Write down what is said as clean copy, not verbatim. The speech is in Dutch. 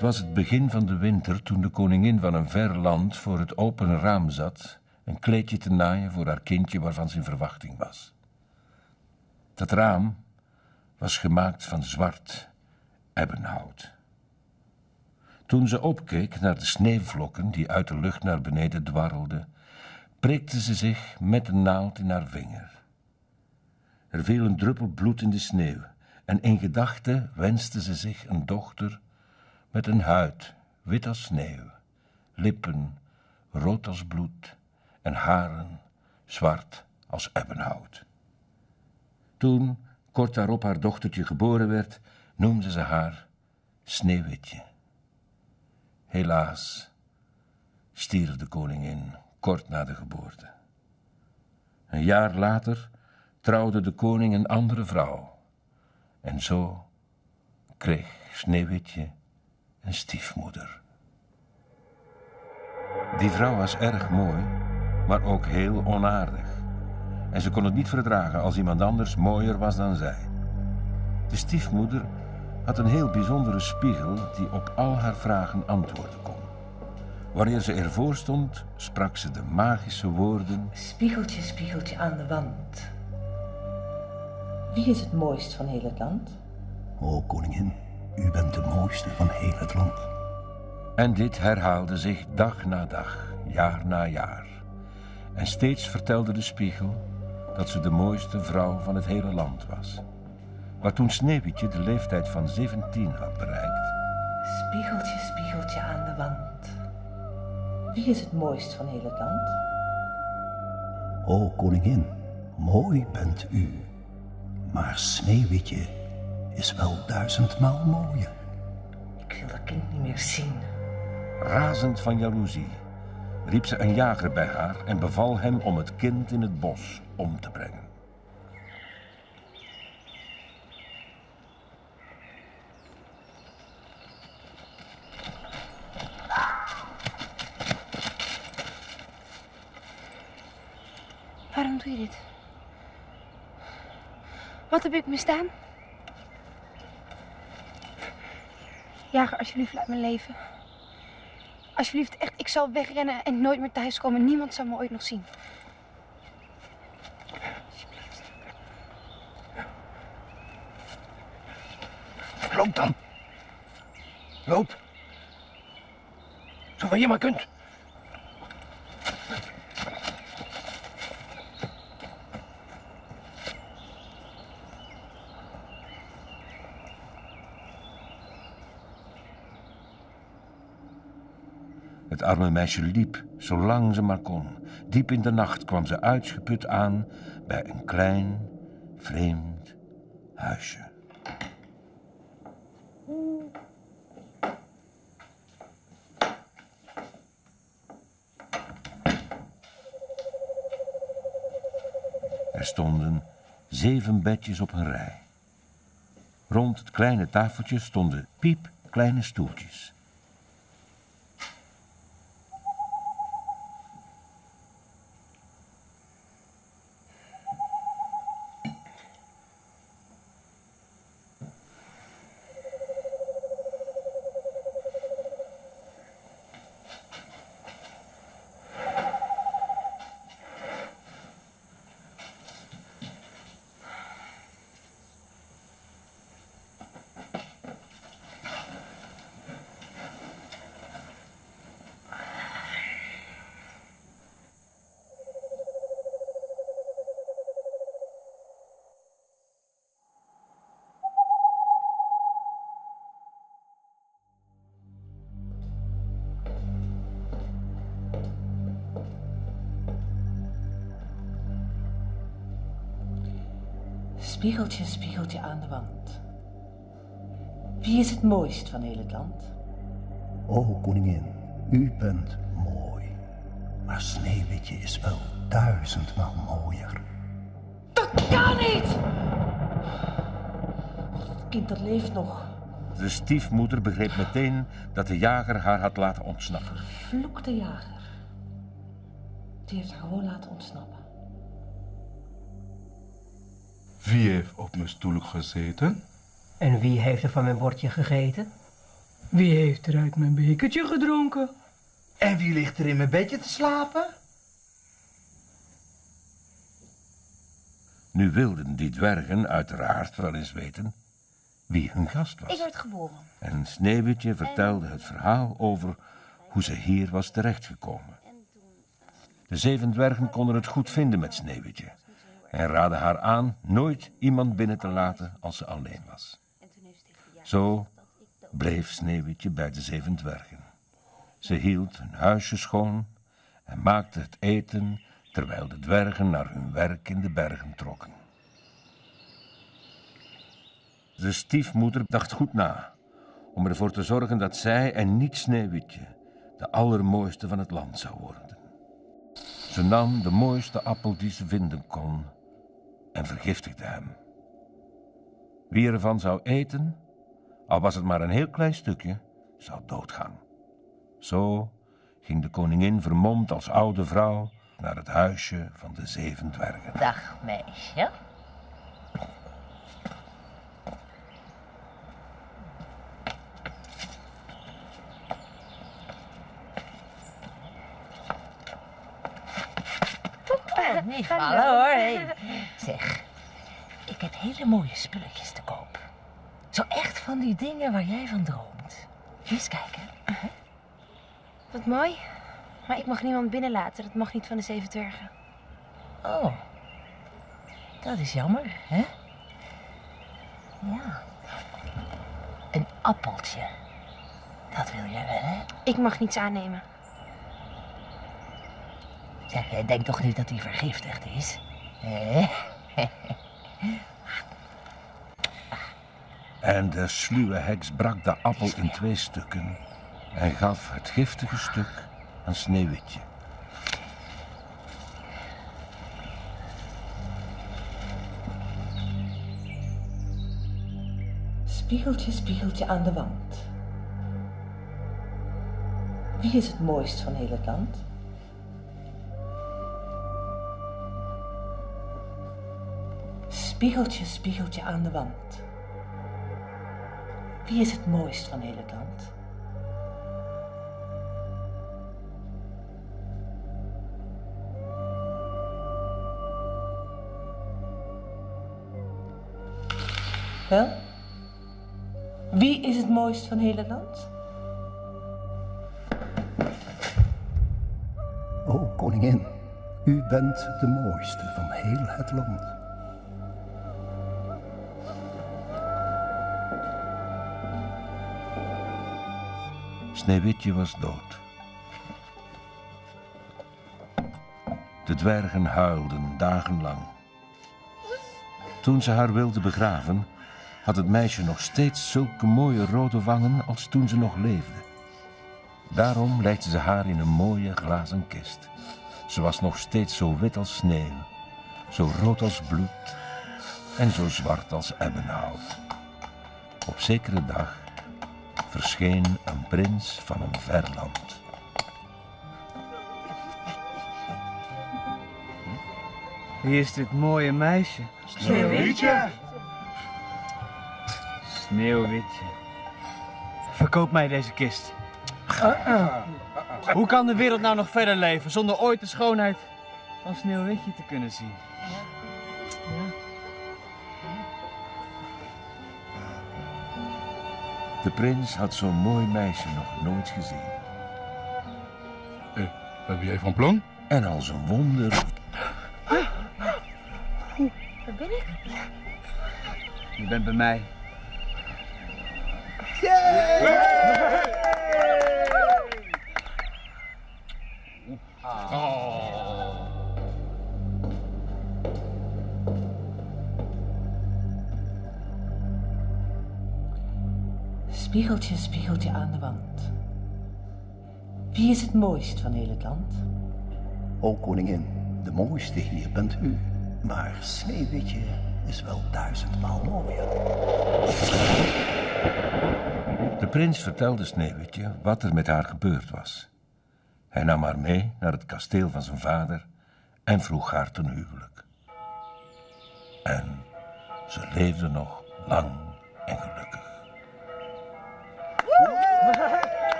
Het was het begin van de winter toen de koningin van een ver land voor het open raam zat een kleedje te naaien voor haar kindje waarvan ze in verwachting was. Dat raam was gemaakt van zwart ebbenhout. Toen ze opkeek naar de sneeuwvlokken die uit de lucht naar beneden dwarrelden, prikte ze zich met een naald in haar vinger. Er viel een druppel bloed in de sneeuw en in gedachten wenste ze zich een dochter met een huid wit als sneeuw, lippen rood als bloed en haren zwart als ebbenhout. Toen, kort daarop haar dochtertje geboren werd, noemde ze haar Sneeuwwitje. Helaas stierf de koningin kort na de geboorte. Een jaar later trouwde de koning een andere vrouw. En zo kreeg Sneeuwwitje een stiefmoeder. Die vrouw was erg mooi, maar ook heel onaardig. En ze kon het niet verdragen als iemand anders mooier was dan zij. De stiefmoeder had een heel bijzondere spiegel die op al haar vragen antwoorden kon. Wanneer ze ervoor stond, sprak ze de magische woorden: Spiegeltje, spiegeltje aan de wand. Wie is het mooist van heel het land? O koningin, u bent de mooiste van heel het land. En dit herhaalde zich dag na dag, jaar na jaar. En steeds vertelde de spiegel dat ze de mooiste vrouw van het hele land was. Maar toen Sneeuwwitje de leeftijd van 17 had bereikt... Spiegeltje, spiegeltje aan de wand. Wie is het mooist van heel het land? O koningin, mooi bent u. Maar Sneeuwwitje is wel 1000-maal mooier. Ik wil dat kind niet meer zien. Razend van jaloezie riep ze een jager bij haar en beval hem om het kind in het bos om te brengen. Waarom doe je dit? Wat heb ik misdaan? Jager, alsjeblieft, laat me leven. Alsjeblieft, echt, ik zal wegrennen en nooit meer thuiskomen. Niemand zal me ooit nog zien. Alsjeblieft. Loop dan. Loop. Zover je maar kunt. Het arme meisje liep, zolang ze maar kon. Diep in de nacht kwam ze uitgeput aan bij een klein, vreemd huisje. Er stonden 7 bedjes op een rij. Rond het kleine tafeltje stonden piepkleine stoeltjes. Spiegeltje, spiegeltje aan de wand. Wie is het mooist van heel het land? O koningin, u bent mooi. Maar Sneeuwwitje is wel 1000-maal mooier. Dat kan niet! Het kind dat leeft nog. De stiefmoeder begreep meteen dat de jager haar had laten ontsnappen. Vervloekte jager. Die heeft haar gewoon laten ontsnappen. Wie heeft op mijn stoel gezeten? En wie heeft er van mijn bordje gegeten? Wie heeft er uit mijn bekertje gedronken? En wie ligt er in mijn bedje te slapen? Nu wilden die dwergen uiteraard wel eens weten wie hun gast was. Ik word geboren. En Sneeuwwitje vertelde het verhaal over hoe ze hier was terechtgekomen. De 7 dwergen konden het goed vinden met Sneeuwwitje en raadden haar aan nooit iemand binnen te laten als ze alleen was. Zo bleef Sneeuwwitje bij de 7 dwergen. Ze hield hun huisje schoon en maakte het eten terwijl de dwergen naar hun werk in de bergen trokken. De stiefmoeder dacht goed na om ervoor te zorgen dat zij en niet Sneeuwwitje de allermooiste van het land zou worden. Ze nam de mooiste appel die ze vinden kon en vergiftigde hem. Wie ervan zou eten, al was het maar een heel klein stukje, zou doodgaan. Zo ging de koningin vermomd als oude vrouw naar het huisje van de 7 dwergen. Dag, meisje. Niet vallen hoor. Hey. Zeg, ik heb hele mooie spulletjes te koop. Zo echt van die dingen waar jij van droomt. Eens kijken. Wat mooi. Maar ik mag niemand binnenlaten. Dat mag niet van de 7 dwergen. Oh, dat is jammer, hè? Ja. Een appeltje. Dat wil jij wel, hè? Ik mag niets aannemen. Zeg, jij denkt toch niet dat hij vergiftigd is? Hè? En de sluwe heks brak de appel in 2 stukken en gaf het giftige stuk aan Sneeuwwitje. Spiegeltje, spiegeltje aan de wand. Wie is het mooist van heel het land? Spiegeltje, spiegeltje aan de wand. Wie is het mooist van heel het land? Wel? Wie is het mooist van heel het land? O koningin, u bent de mooiste van heel het land. Sneeuwwitje was dood. De dwergen huilden dagenlang. Toen ze haar wilden begraven, had het meisje nog steeds zulke mooie rode wangen als toen ze nog leefde. Daarom legden ze haar in een mooie glazen kist. Ze was nog steeds zo wit als sneeuw, zo rood als bloed en zo zwart als ebbenhout. Op zekere dag verscheen een prins van een ver land. Wie is dit mooie meisje? Sneeuwwitje! Sneeuwwitje. Verkoop mij deze kist. Hoe kan de wereld nou nog verder leven zonder ooit de schoonheid van Sneeuwwitje te kunnen zien? De prins had zo'n mooi meisje nog nooit gezien. Wat ben jij van plan? En als een wonder Waar ben ik? Je bent bij mij. Spiegeltje, spiegeltje aan de wand. Wie is het mooist van heel het land? O koningin, de mooiste hier bent u. Maar Sneeuwwitje is wel 1000-maal mooier. De prins vertelde Sneeuwwitje wat er met haar gebeurd was. Hij nam haar mee naar het kasteel van zijn vader en vroeg haar ten huwelijk. En ze leefden nog lang en gelukkig.